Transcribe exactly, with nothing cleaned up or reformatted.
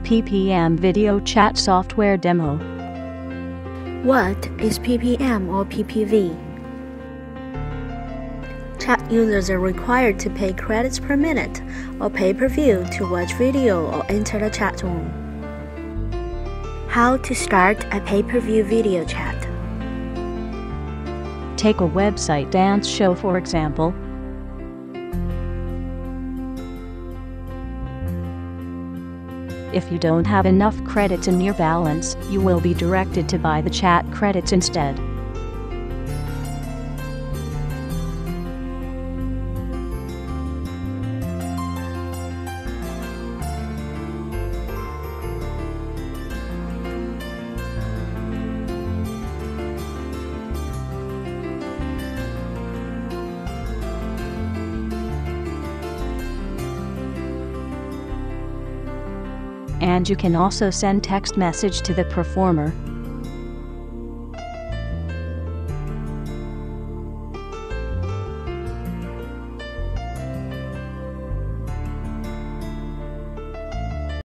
P P M Video Chat Software Demo. What is P P M or P P V? Chat users are required to pay credits per minute or pay-per-view to watch video or enter the chat room. How to start a pay-per-view video chat. Take a website dance show for example. If you don't have enough credits in your balance, you will be directed to buy the chat credits instead. And you can also send text message to the performer.